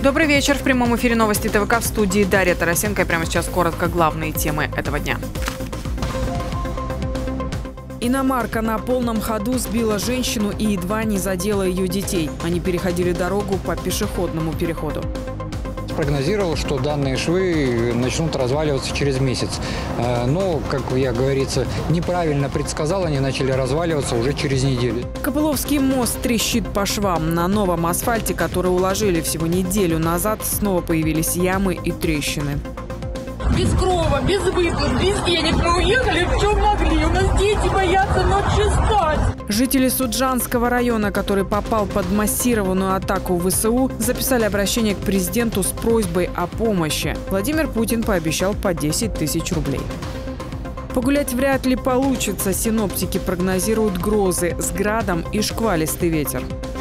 Добрый вечер. В прямом эфире новости ТВК, в студии Дарья Тарасенко. И прямо сейчас коротко главные темы этого дня. Иномарка на полном ходу сбила женщину и едва не задела ее детей. Они переходили дорогу по пешеходному переходу. Прогнозировал, что данные швы начнут разваливаться через месяц. Но, как я говорится, неправильно предсказал, они начали разваливаться уже через неделю. Копыловский мост трещит по швам. На новом асфальте, который уложили всего неделю назад, снова появились ямы и трещины. Без крова, без выплат, без денег мы уехали, в чем могли. У нас дети боятся ночью спать. Жители Суджанского района, который попал под массированную атаку ВСУ, записали обращение к президенту с просьбой о помощи. Владимир Путин пообещал по 10 тысяч рублей. Погулять вряд ли получится. Синоптики прогнозируют грозы с градом и шквалистый ветер.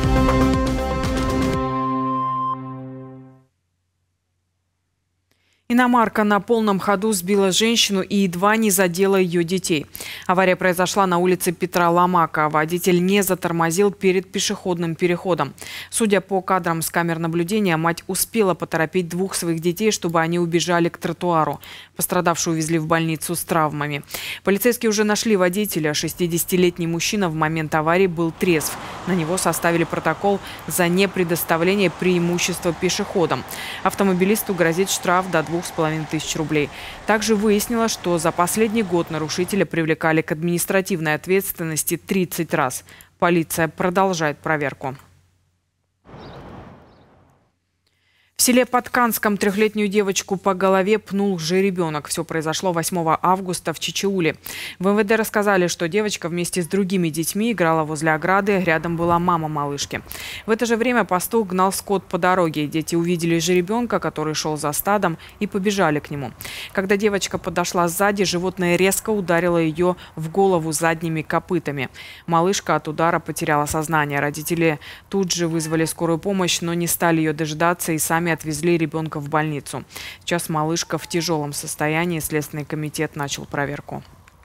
Иномарка на полном ходу сбила женщину и едва не задела ее детей. Авария произошла на улице Петра Ломака. Водитель не затормозил перед пешеходным переходом. Судя по кадрам с камер наблюдения, мать успела поторопить двух своих детей, чтобы они убежали к тротуару. Пострадавшую увезли в больницу с травмами. Полицейские уже нашли водителя. 60-летний мужчина в момент аварии был трезв. На него составили протокол за непредоставление преимущества пешеходам. Автомобилисту грозит штраф до 2500 рублей. Также выяснилось, что за последний год нарушителя привлекали к административной ответственности 30 раз. Полиция продолжает проверку. В селе Подканском 3-летнюю девочку по голове пнул жеребенок. Все произошло 8 августа в Чичиуле. В МВД рассказали, что девочка вместе с другими детьми играла возле ограды. Рядом была мама малышки. В это же время пастух гнал скот по дороге. Дети увидели жеребенка, который шел за стадом, и побежали к нему. Когда девочка подошла сзади, животное резко ударило ее в голову задними копытами. Малышка от удара потеряла сознание. Родители тут же вызвали скорую помощь, но не стали ее дожидаться и сами отвезли ребенка в больницу. Сейчас малышка в тяжелом состоянии. Следственный комитет начал проверку.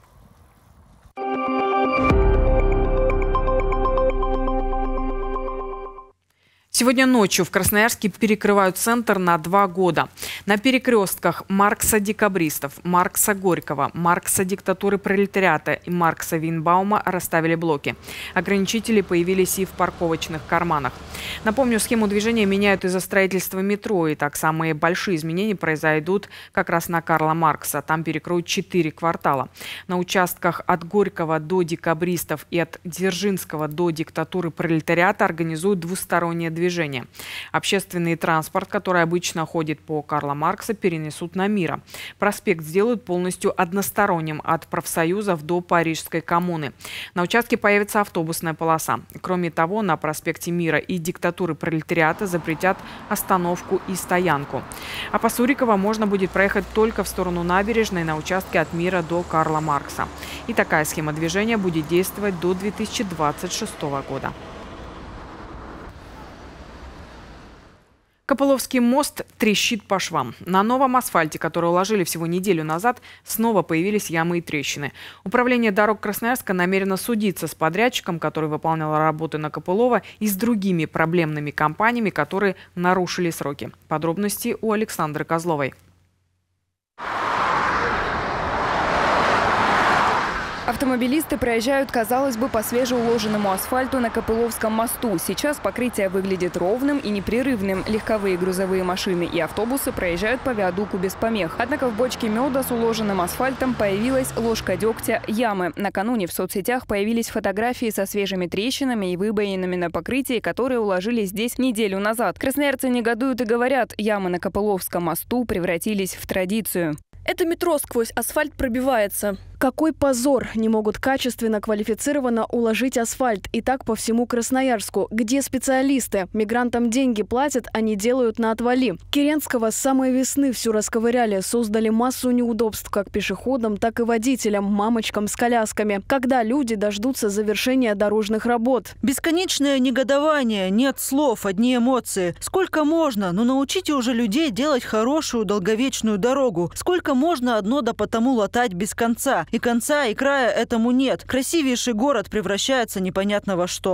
Сегодня ночью в Красноярске перекрывают центр на 2 года. На перекрестках Маркса-декабристов, Маркса-Горького, Маркса-диктатуры пролетариата и Маркса-Винбаума расставили блоки. Ограничители появились и в парковочных карманах. Напомню, схему движения меняют из-за строительства метро. И так самые большие изменения произойдут как раз на Карла Маркса. Там перекроют 4 квартала. На участках от Горького до Декабристов и от Дзержинского до диктатуры пролетариата организуют двустороннее движение. Общественный транспорт, который обычно ходит по Карла Маркса, перенесут на Мира. Проспект сделают полностью односторонним от профсоюзов до Парижской коммуны. На участке появится автобусная полоса. Кроме того, на проспекте Мира и диктатуры пролетариата запретят остановку и стоянку. А по Сурикова можно будет проехать только в сторону набережной на участке от Мира до Карла Маркса. И такая схема движения будет действовать до 2026 года. Копыловский мост трещит по швам. На новом асфальте, который уложили всего неделю назад, снова появились ямы и трещины. Управление дорог Красноярска намерено судиться с подрядчиком, который выполнял работы на Копылова, и с другими проблемными компаниями, которые нарушили сроки. Подробности у Александры Козловой. Автомобилисты проезжают, казалось бы, по свежеуложенному асфальту на Копыловском мосту. Сейчас покрытие выглядит ровным и непрерывным. Легковые грузовые машины и автобусы проезжают по виадуку без помех. Однако в бочке меда с уложенным асфальтом появилась ложка дегтя ямы. Накануне в соцсетях появились фотографии со свежими трещинами и выбоинами на покрытии, которые уложили здесь неделю назад. Красноярцы негодуют и говорят, ямы на Копыловском мосту превратились в традицию. Это метро сквозь асфальт пробивается. Какой позор! Не могут качественно, квалифицированно уложить асфальт. И так по всему Красноярску. Где специалисты? Мигрантам деньги платят, они делают на отвали. Керенского с самой весны всю расковыряли. Создали массу неудобств как пешеходам, так и водителям, мамочкам с колясками. Когда люди дождутся завершения дорожных работ? Бесконечное негодование, нет слов, одни эмоции. Сколько можно? Ну научите уже людей делать хорошую, долговечную дорогу. Сколько можно одно да потому латать без конца? И конца, и края этому нет. Красивейший город превращается непонятно во что.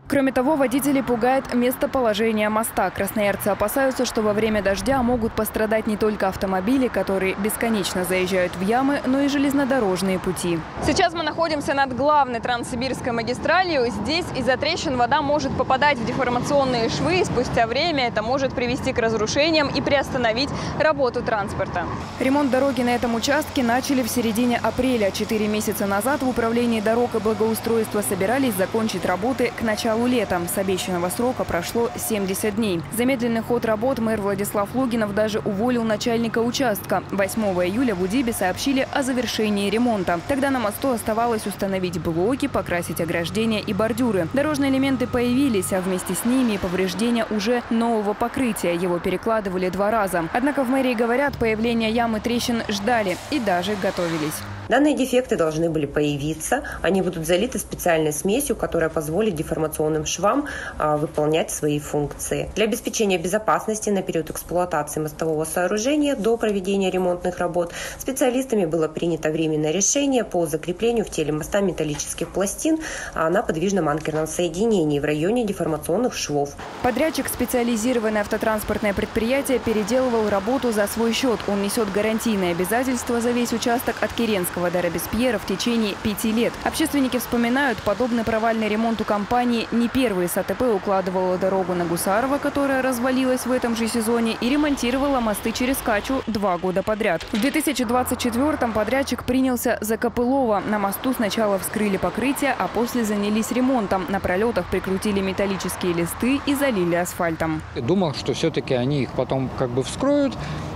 Кроме того, водителей пугает местоположение моста. Красноярцы опасаются, что во время дождя могут пострадать не только автомобили, которые бесконечно заезжают в ямы, но и железнодорожные пути. Сейчас мы находимся над главной Транссибирской магистралью. Здесь из-за трещин вода может попадать в деформационные швы, и спустя время это может привести к разрушениям и приостановить работу транспорта. Ремонт дороги на этом участке начали в середине апреля. 4 месяца назад в управлении дорог и благоустройства собирались закончить работы к началу лета. С обещанного срока прошло 70 дней. Замедленный ход работ мэр Владислав Логинов даже уволил начальника участка. 8 июля в УДИБе сообщили о завершении ремонта. Тогда на мосту оставалось установить блоки, покрасить ограждения и бордюры. Дорожные элементы появились, а вместе с ними и повреждения уже нового покрытия. Его перекладывали 2 раза. Однако в мэрии говорят, появление ям и трещин ждали и даже готовились. Данные дефекты должны были появиться. Они будут залиты специальной смесью, которая позволит деформационным швам выполнять свои функции. Для обеспечения безопасности на период эксплуатации мостового сооружения до проведения ремонтных работ специалистами было принято временное решение по закреплению в теле моста металлических пластин на подвижном анкерном соединении в районе деформационных швов. Подрядчик, специализированное автотранспортное предприятие, переделывал работу за свой счет. Он несет гарантийные обязательства за весь участок от Киренского до Робеспьера в течение 5 лет. Общественники вспоминают, подобный провальный ремонт у компании не первый. САТП укладывала дорогу на Гусарова, которая развалилась в этом же сезоне, и ремонтировала мосты через Качу 2 года подряд. В 2024-м подрядчик принялся за Копылова. На мосту сначала вскрыли покрытие, а после занялись ремонтом. На пролетах прикрутили металлические листы и залили асфальтом. Думал, что все-таки они их потом как бы вскроют,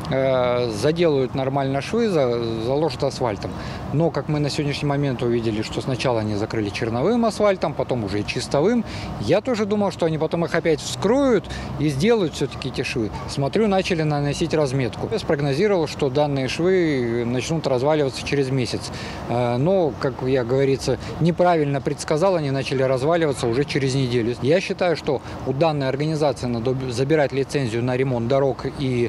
заделают нормально швы, заложат асфальтом. Но, как мы на сегодняшний момент увидели, что сначала они закрыли черновым асфальтом, потом уже и чистовым. Я тоже думал, что они потом их опять вскроют и сделают все-таки эти швы. Смотрю, начали наносить разметку. Я спрогнозировал, что данные швы начнут разваливаться через месяц. Но, как я говорится, неправильно предсказал, они начали разваливаться уже через неделю. Я считаю, что у данной организации надо забирать лицензию на ремонт дорог и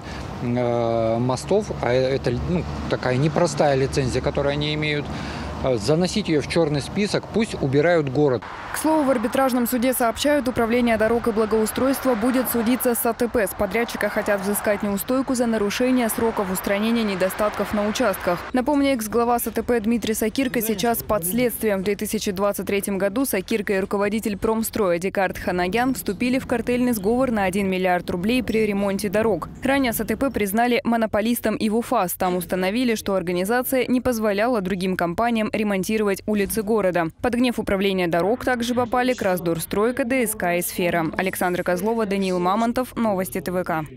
мостов, а это такая непростая лицензия, которую они имеют, заносить ее в черный список, пусть убирают город. К слову, в арбитражном суде сообщают, управление дорог и благоустройства будет судиться с АТП. С подрядчика хотят взыскать неустойку за нарушение сроков устранения недостатков на участках. Напомню, экс-глава САТП Дмитрий Сакирко сейчас под следствием. В 2023 году Сакирко и руководитель Промстроя Декарт Ханагян вступили в картельный сговор на 1 миллиард рублей при ремонте дорог. Ранее САТП признали монополистом и УФАС. Там установили, что организация не позволяла другим компаниям ремонтировать улицы города. Под гнев управления дорог также попали Красдорстройка, ДСК и Сфера. Александра Козлова, Даниил Мамонтов. Новости ТВК.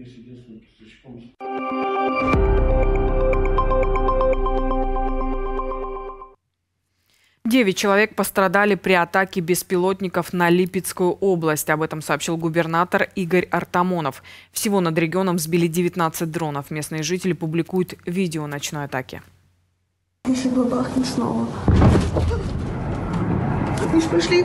9 человек пострадали при атаке беспилотников на Липецкую область. Об этом сообщил губернатор Игорь Артамонов. Всего над регионом сбили 19 дронов. Местные жители публикуют видео ночной атаки. Если бы бахнет снова. Пошли.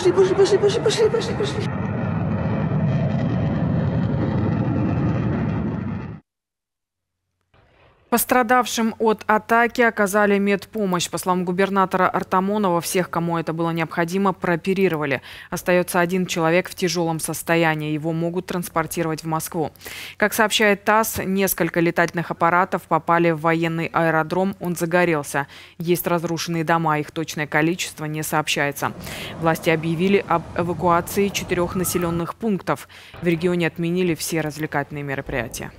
Пострадавшим от атаки оказали медпомощь. По словам губернатора Артамонова, всех, кому это было необходимо, прооперировали. Остается 1 человек в тяжелом состоянии. Его могут транспортировать в Москву. Как сообщает ТАСС, несколько летательных аппаратов попали в военный аэродром. Он загорелся. Есть разрушенные дома. Их точное количество не сообщается. Власти объявили об эвакуации 4 населенных пунктов. В регионе отменили все развлекательные мероприятия.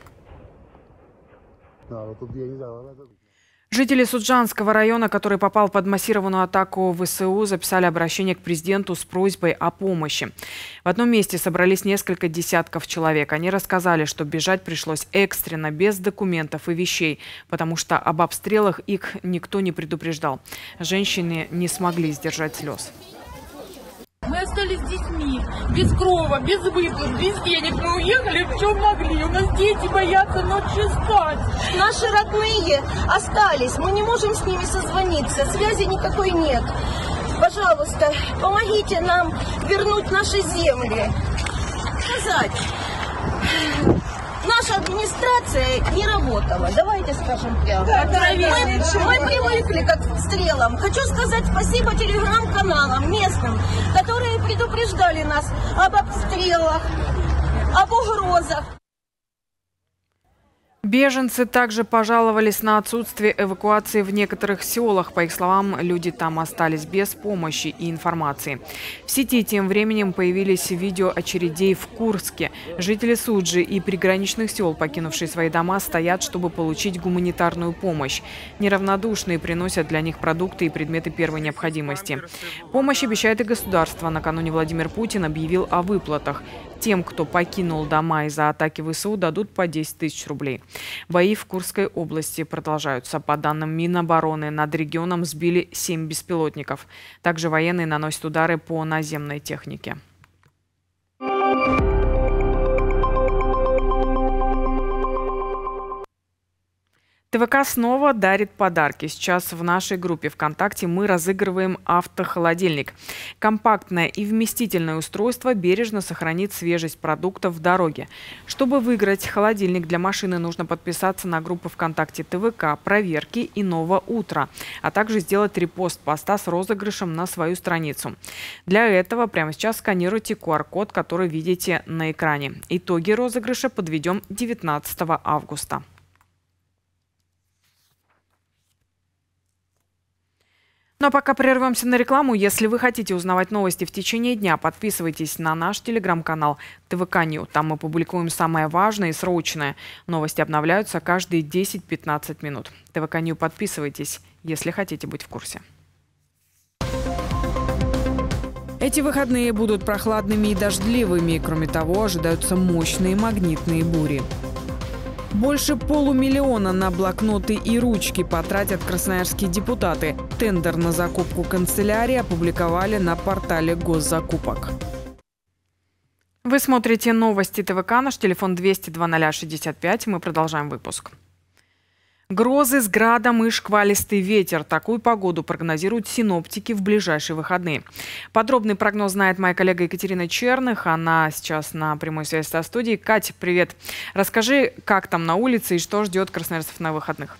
Жители Суджанского района, который попал под массированную атаку ВСУ, записали обращение к президенту с просьбой о помощи. В одном месте собрались несколько десятков человек. Они рассказали, что бежать пришлось экстренно, без документов и вещей, потому что об обстрелах их никто не предупреждал. Женщины не смогли сдержать слез. Мы остались с детьми, без крова, без выплат, без денег. Мы уехали в чем могли. У нас дети боятся ночью спать. Наши родные остались. Мы не можем с ними созвониться. Связи никакой нет. Пожалуйста, помогите нам вернуть наши земли. Сказать. наша администрация не работала. Давайте скажем прямо. Мы привыкли к стрелам. Хочу сказать спасибо телеграм-каналам местным, которые предупреждали нас об обстрелах, об угрозах. Беженцы также пожаловались на отсутствие эвакуации в некоторых селах. По их словам, люди там остались без помощи и информации. В сети тем временем появились видео очередей в Курске. Жители Суджи и приграничных сел, покинувшие свои дома, стоят, чтобы получить гуманитарную помощь. Неравнодушные приносят для них продукты и предметы первой необходимости. Помощь обещает и государство. Накануне Владимир Путин объявил о выплатах. Тем, кто покинул дома из-за атаки ВСУ, дадут по 10 тысяч рублей. Бои в Курской области продолжаются. По данным Минобороны, над регионом сбили 7 беспилотников. Также военные наносят удары по наземной технике. ТВК снова дарит подарки. Сейчас в нашей группе ВКонтакте мы разыгрываем автохолодильник. Компактное и вместительное устройство бережно сохранит свежесть продуктов в дороге. Чтобы выиграть холодильник для машины, нужно подписаться на группу ВКонтакте ТВК, проверки и Новое утро, а также сделать репост поста с розыгрышем на свою страницу. Для этого прямо сейчас сканируйте QR-код, который видите на экране. Итоги розыгрыша подведем 19 августа. Ну а пока прервемся на рекламу. Если вы хотите узнавать новости в течение дня, подписывайтесь на наш телеграм-канал ТВК Нью. Там мы публикуем самое важное и срочное. Новости обновляются каждые 10-15 минут. ТВК Нью, подписывайтесь, если хотите быть в курсе. Эти выходные будут прохладными и дождливыми. Кроме того, ожидаются мощные магнитные бури. Больше полумиллиона на блокноты и ручки потратят красноярские депутаты. Тендер на закупку канцелярии опубликовали на портале госзакупок. Вы смотрите новости ТВК, наш телефон 200-0065. Мы продолжаем выпуск. Грозы с градом и шквалистый ветер. Такую погоду прогнозируют синоптики в ближайшие выходные. Подробный прогноз знает моя коллега Екатерина Черных. Она сейчас на прямой связи со студией. Катя, привет. Расскажи, как там на улице и что ждет красноярцев на выходных?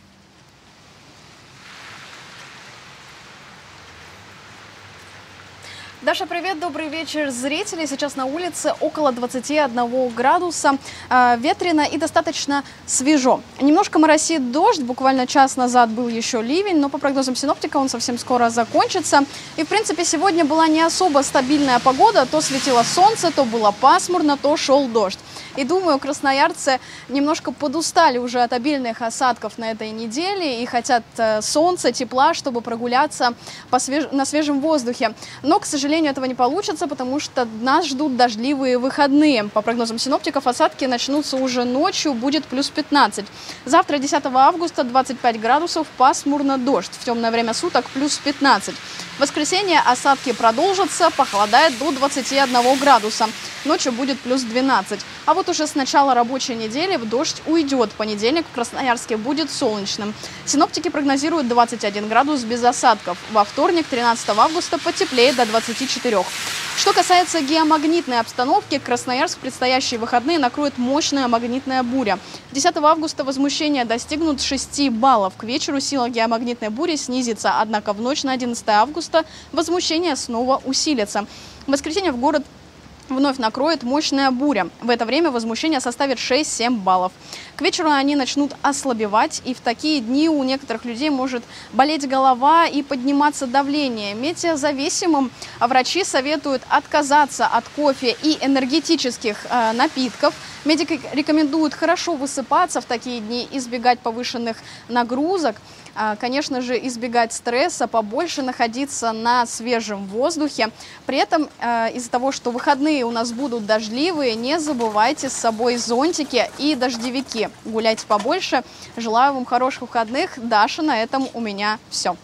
Даша, привет, добрый вечер, зрители. Сейчас на улице около 21 градуса, ветрено и достаточно свежо. Немножко моросит дождь, буквально час назад был еще ливень, но по прогнозам синоптика он совсем скоро закончится. И в принципе сегодня была не особо стабильная погода, то светило солнце, то было пасмурно, то шел дождь. И думаю, красноярцы немножко подустали уже от обильных осадков на этой неделе и хотят солнца, тепла, чтобы прогуляться на свежем воздухе. Но, к сожалению, этого не получится, потому что нас ждут дождливые выходные. По прогнозам синоптиков, осадки начнутся уже ночью, будет плюс 15. Завтра, 10 августа, 25 градусов, пасмурно, дождь. В темное время суток плюс 15. В воскресенье осадки продолжатся, похолодает до 21 градуса. Ночью будет плюс 12. А вот уже с начала рабочей недели в дождь уйдет. Понедельник в Красноярске будет солнечным. Синоптики прогнозируют 21 градус без осадков. Во вторник, 13 августа, потеплеет до 24. Что касается геомагнитной обстановки, Красноярск в предстоящие выходные накроет мощная магнитная буря. 10 августа возмущения достигнут 6 баллов. К вечеру сила геомагнитной бури снизится, однако в ночь на 11 августа возмущение снова усилится. В воскресенье в город вновь накроет мощная буря. В это время возмущение составит 6-7 баллов. К вечеру они начнут ослабевать, и в такие дни у некоторых людей может болеть голова и подниматься давление. Метеозависимым врачи советуют отказаться от кофе и энергетических напитков. Медики рекомендуют хорошо высыпаться в такие дни, избегать повышенных нагрузок. Конечно же, избегать стресса, побольше находиться на свежем воздухе. При этом из-за того, что выходные у нас будут дождливые, не забывайте с собой зонтики и дождевики. Гуляйте побольше. Желаю вам хороших выходных. Даша, на этом у меня все.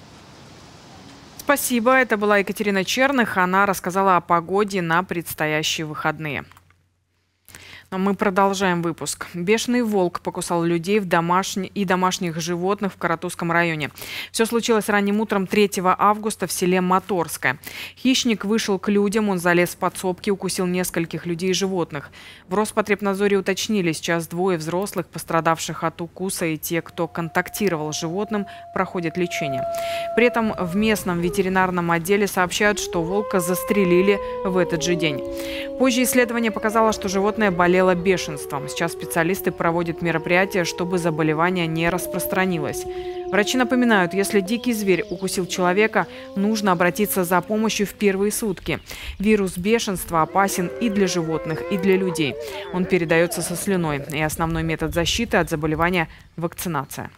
Спасибо. Это была Екатерина Черных. Она рассказала о погоде на предстоящие выходные. Мы продолжаем выпуск. Бешеный волк покусал людей и домашних животных в Каратузском районе. Все случилось ранним утром 3 августа в селе Моторское. Хищник вышел к людям, он залез в подсобки, укусил нескольких людей и животных. В Роспотребнадзоре уточнили, сейчас 2 взрослых, пострадавших от укуса, и те, кто контактировал с животным, проходят лечение. При этом в местном ветеринарном отделе сообщают, что волка застрелили в этот же день. Позже исследование показало, что животное болело бешенством. Сейчас специалисты проводят мероприятия, чтобы заболевание не распространилось. Врачи напоминают, если дикий зверь укусил человека, нужно обратиться за помощью в первые сутки. Вирус бешенства опасен и для животных, и для людей. Он передается со слюной. И основной метод защиты от заболевания – вакцинация.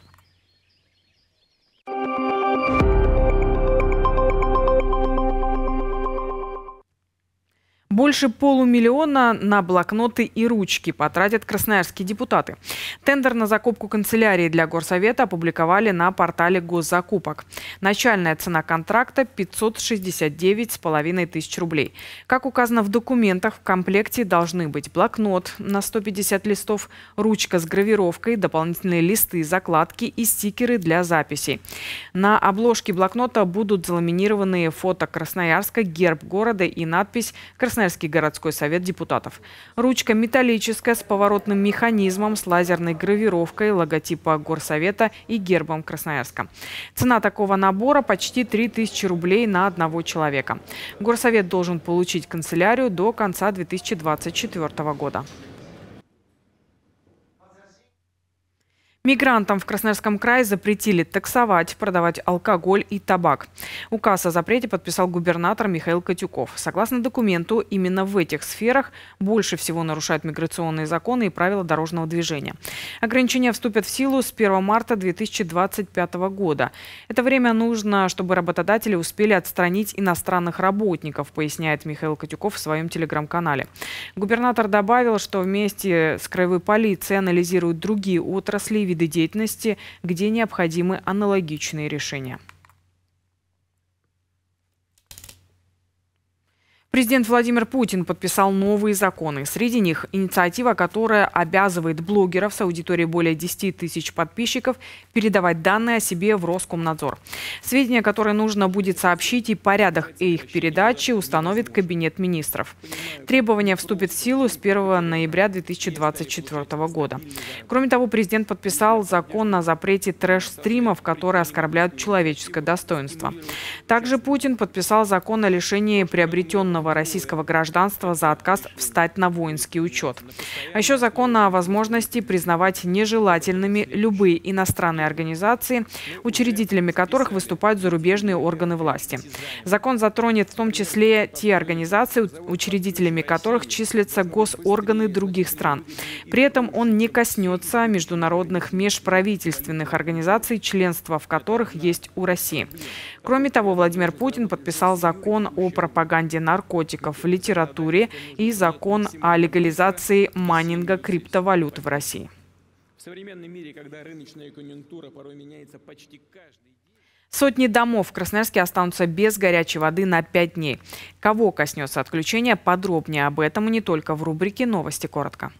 Больше полумиллиона на блокноты и ручки потратят красноярские депутаты. Тендер на закупку канцелярии для Горсовета опубликовали на портале госзакупок. Начальная цена контракта – 569,5 тысяч рублей. Как указано в документах, в комплекте должны быть блокнот на 150 листов, ручка с гравировкой, дополнительные листы, закладки и стикеры для записей. На обложке блокнота будут заламинированы фото Красноярска, герб города и надпись «Красноярский городской совет депутатов». Ручка металлическая с поворотным механизмом, с лазерной гравировкой, логотипа Горсовета и гербом Красноярска. Цена такого набора почти 3000 рублей на одного человека. Горсовет должен получить канцелярию до конца 2024 года. Мигрантам в Красноярском крае запретили таксовать, продавать алкоголь и табак. Указ о запрете подписал губернатор Михаил Котюков. Согласно документу, именно в этих сферах больше всего нарушают миграционные законы и правила дорожного движения. Ограничения вступят в силу с 1 марта 2025 года. Это время нужно, чтобы работодатели успели отстранить иностранных работников, поясняет Михаил Котюков в своем телеграм-канале. Губернатор добавил, что вместе с краевой полицией анализируют другие отрасли и виды деятельности, где необходимы аналогичные решения. Президент Владимир Путин подписал новые законы. Среди них инициатива, которая обязывает блогеров с аудиторией более 10 тысяч подписчиков передавать данные о себе в Роскомнадзор. Сведения, которые нужно будет сообщить, и порядок их передачи установит Кабинет министров. Требование вступит в силу с 1 ноября 2024 года. Кроме того, президент подписал закон о запрете трэш-стримов, которые оскорбляют человеческое достоинство. Также Путин подписал закон о лишении приобретенного российского гражданства за отказ встать на воинский учет. А еще закон о возможности признавать нежелательными любые иностранные организации, учредителями которых выступают зарубежные органы власти. Закон затронет в том числе те организации, учредителями которых числятся госорганы других стран. При этом он не коснется международных межправительственных организаций, членство в которых есть у России. Кроме того, Владимир Путин подписал закон о пропаганде наркотиков в литературе и закон о легализации майнинга криптовалют в России. В современном мире, когда рыночная конъюнктура порой меняется почти каждый день. Сотни домов в Красноярске останутся без горячей воды на 5 дней. Кого коснется отключение? Подробнее об этом и не только в рубрике «Новости коротко».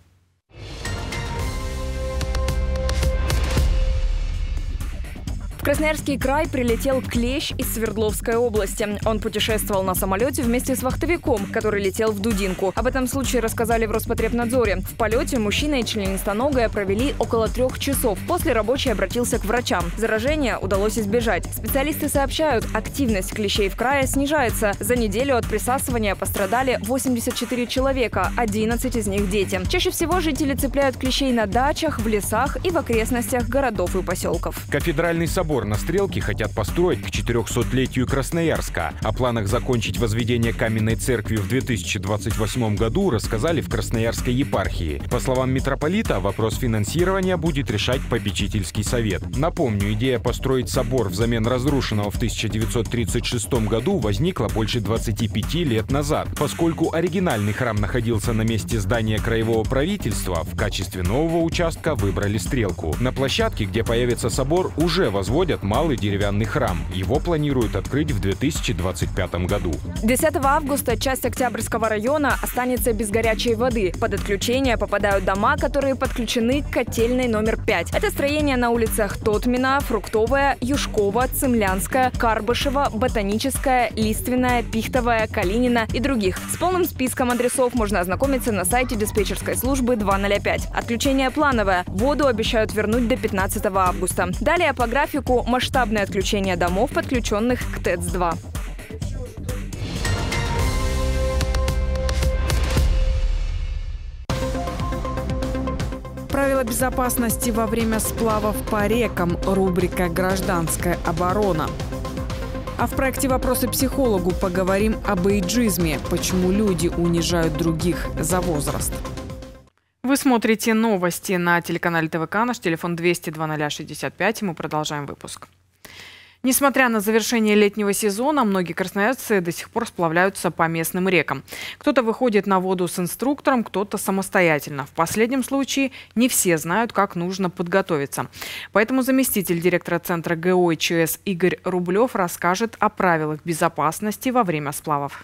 В Красноярский край прилетел клещ из Свердловской области. Он путешествовал на самолете вместе с вахтовиком, который летел в Дудинку. Об этом случае рассказали в Роспотребнадзоре. В полете мужчина и членистоногая провели около 3 часов. После рабочий обратился к врачам. Заражения удалось избежать. Специалисты сообщают, активность клещей в крае снижается. За неделю от присасывания пострадали 84 человека, 11 из них дети. Чаще всего жители цепляют клещей на дачах, в лесах и в окрестностях городов и поселков. Кафедральный собор на Стрелке хотят построить к 400-летию Красноярска. О планах закончить возведение каменной церкви в 2028 году рассказали в Красноярской епархии. По словам митрополита, вопрос финансирования будет решать попечительский совет. Напомню, идея построить собор взамен разрушенного в 1936 году возникла больше 25 лет назад. Поскольку оригинальный храм находился на месте здания краевого правительства, в качестве нового участка выбрали Стрелку. На площадке, где появится собор, уже возводят возводят малый деревянный храм. Его планируют открыть в 2025 году. 10 августа часть Октябрьского района останется без горячей воды. Под отключение попадают дома, которые подключены к котельной номер 5. Это строение на улицах Тотмина, Фруктовая, Юшкова, Цимлянская, Карбышева, Ботаническая, Лиственная, Пихтовая, Калинина и других. С полным списком адресов можно ознакомиться на сайте диспетчерской службы 205. Отключение плановое. Воду обещают вернуть до 15 августа. Далее по графику масштабное отключение домов, подключенных к ТЭЦ-2. Правила безопасности во время сплавов по рекам. Рубрика «Гражданская оборона». А в проекте «Вопросы психологу» поговорим об эйджизме. Почему люди унижают других за возраст. Вы смотрите новости на телеканале ТВК. Наш телефон 200-00-65. И мы продолжаем выпуск. Несмотря на завершение летнего сезона, многие красноярцы до сих пор сплавляются по местным рекам. Кто-то выходит на воду с инструктором, кто-то самостоятельно. В последнем случае не все знают, как нужно подготовиться. Поэтому заместитель директора Центра ГО и ЧС Игорь Рублев расскажет о правилах безопасности во время сплавов.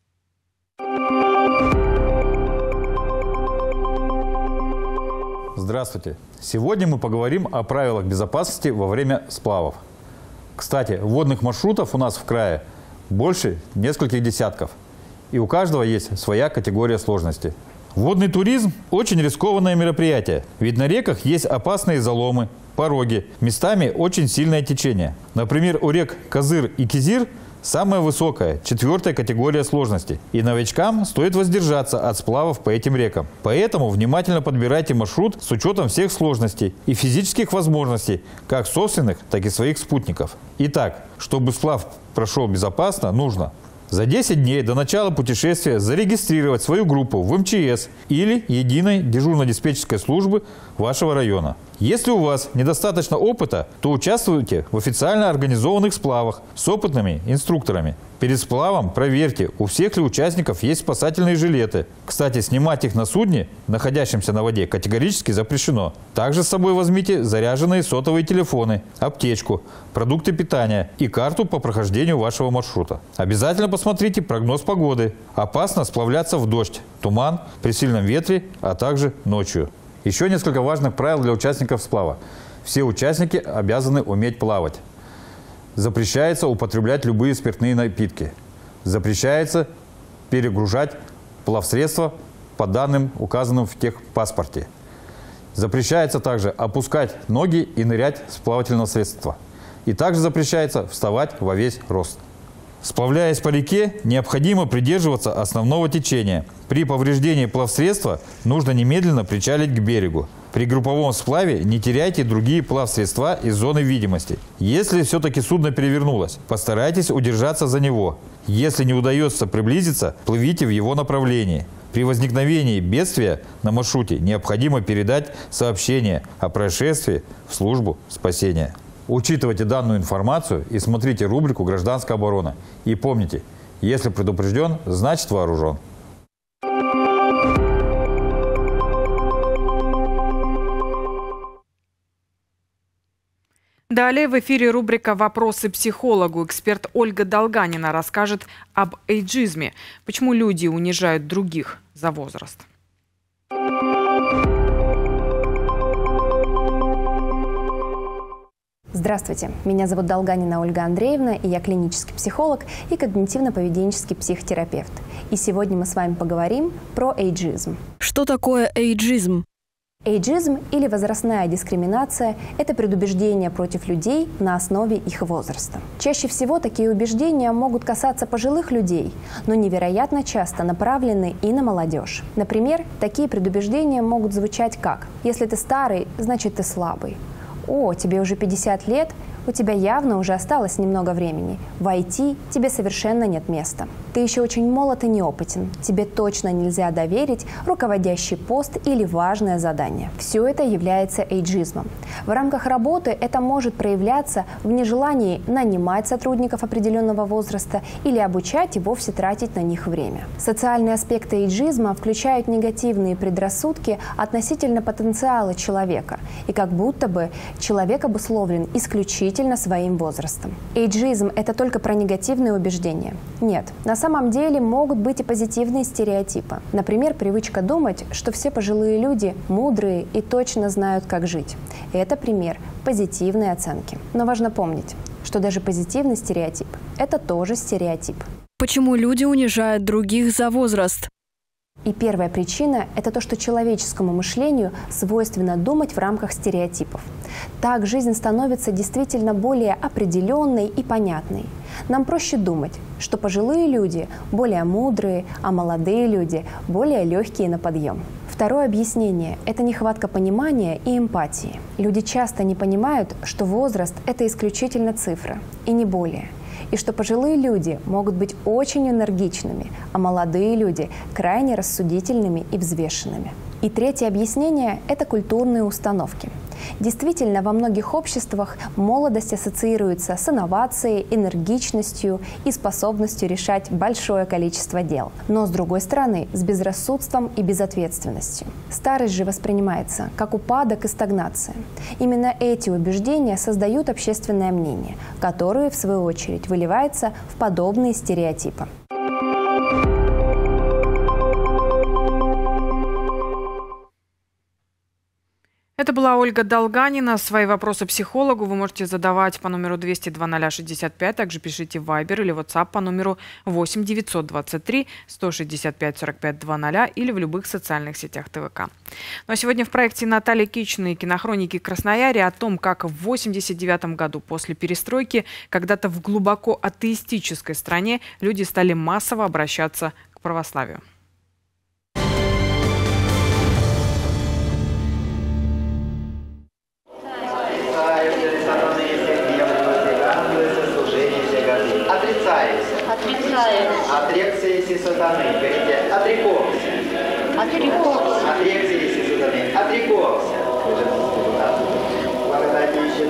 Здравствуйте! Сегодня мы поговорим о правилах безопасности во время сплавов. Кстати, водных маршрутов у нас в крае больше нескольких десятков. И у каждого есть своя категория сложности. Водный туризм – очень рискованное мероприятие. Ведь на реках есть опасные заломы, пороги, местами очень сильное течение. Например, у рек Козыр и Кизир самая высокая, 4-я категория сложности. И новичкам стоит воздержаться от сплавов по этим рекам. Поэтому внимательно подбирайте маршрут с учетом всех сложностей и физических возможностей, как собственных, так и своих спутников. Итак, чтобы сплав прошел безопасно, нужно за 10 дней до начала путешествия зарегистрировать свою группу в МЧС или единой дежурно-диспетчерской службы вашего района. Если у вас недостаточно опыта, то участвуйте в официально организованных сплавах с опытными инструкторами. Перед сплавом проверьте, у всех ли участников есть спасательные жилеты. Кстати, снимать их на судне, находящемся на воде, категорически запрещено. Также с собой возьмите заряженные сотовые телефоны, аптечку, продукты питания и карту по прохождению вашего маршрута. Обязательно посмотрите прогноз погоды. Опасно сплавляться в дождь, туман, при сильном ветре, а также ночью. Еще несколько важных правил для участников сплава. Все участники обязаны уметь плавать. Запрещается употреблять любые спиртные напитки. Запрещается перегружать плавсредства по данным, указанным в техпаспорте. Запрещается также опускать ноги и нырять с плавательного средства. И также запрещается вставать во весь рост. Сплавляясь по реке, необходимо придерживаться основного течения. При повреждении плавсредства нужно немедленно причалить к берегу. При групповом сплаве не теряйте другие плавсредства из зоны видимости. Если все-таки судно перевернулось, постарайтесь удержаться за него. Если не удается приблизиться, плывите в его направлении. При возникновении бедствия на маршруте необходимо передать сообщение о происшествии в службу спасения. Учитывайте данную информацию и смотрите рубрику «Гражданская оборона». И помните, если предупрежден, значит вооружен. Далее в эфире рубрика «Вопросы психологу». Эксперт Ольга Долганина расскажет об эйджизме. Почему люди унижают других за возраст. Здравствуйте, меня зовут Долганина Ольга Андреевна, и я клинический психолог и когнитивно-поведенческий психотерапевт. И сегодня мы с вами поговорим про эйджизм. Что такое эйджизм? Эйджизм или возрастная дискриминация – это предубеждение против людей на основе их возраста. Чаще всего такие убеждения могут касаться пожилых людей, но невероятно часто направлены и на молодежь. Например, такие предубеждения могут звучать как: «Если ты старый, значит ты слабый». «О, тебе уже 50 лет, у тебя явно уже осталось немного времени. В IT тебе совершенно нет места. Ты еще очень молод и неопытен. Тебе точно нельзя доверить руководящий пост или важное задание». Все это является эйджизмом. В рамках работы это может проявляться в нежелании нанимать сотрудников определенного возраста или обучать и вовсе тратить на них время. Социальные аспекты эйджизма включают негативные предрассудки относительно потенциала человека. И как будто бы человек обусловлен исключительно исключительно своим возрастом. Эйджизм – это только про негативные убеждения. Нет, на самом деле могут быть и позитивные стереотипы. Например, привычка думать, что все пожилые люди мудрые и точно знают, как жить. Это пример позитивной оценки. Но важно помнить, что даже позитивный стереотип – это тоже стереотип. Почему люди унижают других за возраст? И первая причина – это то, что человеческому мышлению свойственно думать в рамках стереотипов. Так жизнь становится действительно более определенной и понятной. Нам проще думать, что пожилые люди более мудрые, а молодые люди более легкие на подъем. Второе объяснение – это нехватка понимания и эмпатии. Люди часто не понимают, что возраст – это исключительно цифра, и не более. И что пожилые люди могут быть очень энергичными, а молодые люди – крайне рассудительными и взвешенными. И третье объяснение – это культурные установки. Действительно, во многих обществах молодость ассоциируется с инновацией, энергичностью и способностью решать большое количество дел. Но, с другой стороны, с безрассудством и безответственностью. Старость же воспринимается как упадок и стагнация. Именно эти убеждения создают общественное мнение, которое, в свою очередь, выливается в подобные стереотипы. Это была Ольга Долганина. Свои вопросы психологу вы можете задавать по номеру 200-0065. Также пишите в Viber или WhatsApp по номеру 8 923 165 45 00 или в любых социальных сетях ТВК. Ну а сегодня в проекте Натальи Кичиной «Кинохроники Красноярья» о том, как в 1989 году после перестройки когда-то в глубоко атеистической стране люди стали массово обращаться к православию. Отрекся еси сатаны. Говорите, отрекался. Отрекался. Отрекся еси сатаны. Отрекался. Благодати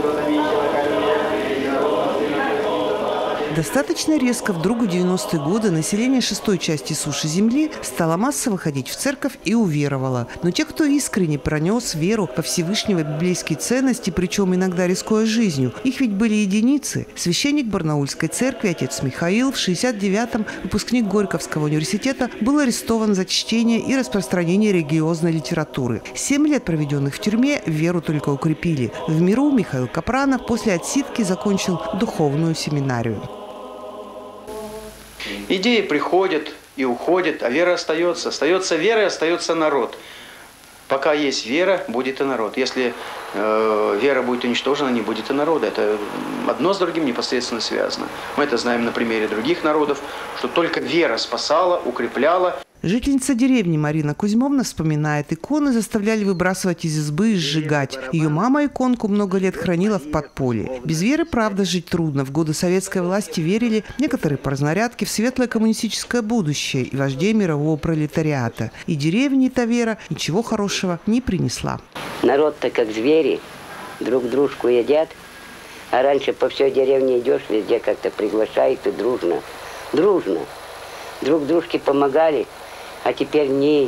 Достаточно резко вдруг в 90-е годы население шестой части суши Земли стало массово ходить в церковь и уверовало. Но те, кто искренне пронес веру во Всевышнего библейские ценности, причем иногда рискуя жизнью, их ведь были единицы. Священник Барнаульской церкви, отец Михаил, в 69-м, выпускник Горьковского университета, был арестован за чтение и распространение религиозной литературы. 7 лет, проведенных в тюрьме, веру только укрепили. В миру Михаил Капранов после отсидки закончил духовную семинарию. Идеи приходят и уходят, а вера остается. Остается вера и остается народ. Пока есть вера, будет и народ. Если вера будет уничтожена, не будет и народа. Это одно с другим непосредственно связано. Мы это знаем на примере других народов, что только вера спасала, укрепляла. Жительница деревни Марина Кузьмовна вспоминает, иконы заставляли выбрасывать из избы и сжигать. Ее мама иконку много лет хранила в подполье. Без веры, правда, жить трудно. В годы советской власти верили некоторые по разнарядке в светлое коммунистическое будущее и вождей мирового пролетариата. И деревне эта вера ничего хорошего не принесла. Народ-то как звери, друг дружку едят. А раньше по всей деревне идешь, везде как-то приглашают и дружно. Дружно. Друг дружке помогали. А теперь не.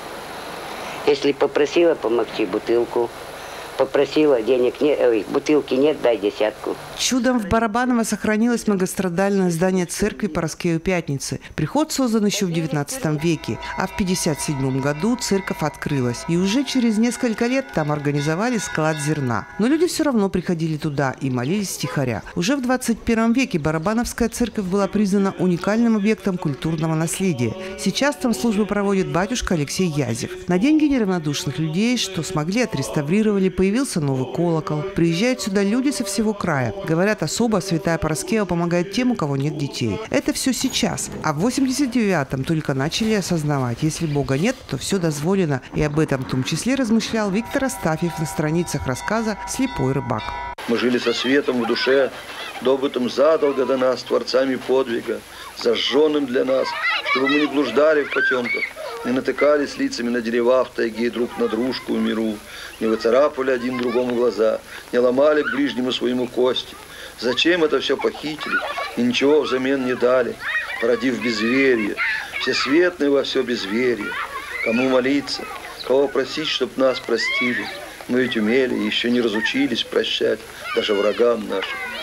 Если попросила помогти бутылку, попросила денег нет, бутылки нет, дай десятку. Чудом в Барабаново сохранилось многострадальное здание церкви Параскею Пятницы. Приход создан еще в 19 веке, а в 1957 году церковь открылась. И уже через несколько лет там организовали склад зерна. Но люди все равно приходили туда и молились стихаря. Уже в 21 веке Барабановская церковь была признана уникальным объектом культурного наследия. Сейчас там службы проводит батюшка Алексей Язев. На деньги неравнодушных людей, что смогли, отреставрировали, появился новый колокол. Приезжают сюда люди со всего края. Говорят, особо святая Параскева помогает тем, у кого нет детей. Это все сейчас. А в 89-м только начали осознавать, если Бога нет, то все дозволено. И об этом в том числе размышлял Виктор Астафьев на страницах рассказа «Слепой рыбак». Мы жили со светом в душе, добытым задолго до нас, творцами подвига, зажженным для нас, чтобы мы не блуждали в потемках, не натыкались лицами на дерева в тайге друг на дружку в миру, не выцарапывали один другому глаза, не ломали к ближнему своему кости. Зачем это все похитили и ничего взамен не дали, породив безверие, всесветное во все безверие. Кому молиться, кого просить, чтоб нас простили? Мы ведь умели и еще не разучились прощать даже врагам нашим.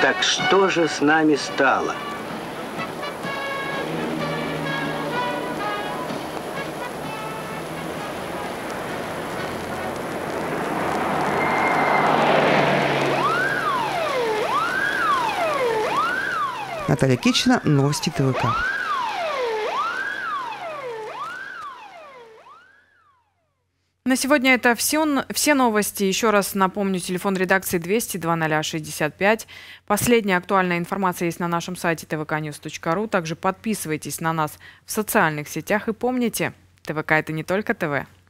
Так что же с нами стало? Наталья Кичина, новости ТВК. На сегодня это все новости. Еще раз напомню, телефон редакции 200-00-65. Последняя актуальная информация есть на нашем сайте tvknews.ru. Также подписывайтесь на нас в социальных сетях и помните, ТВК – это не только ТВ.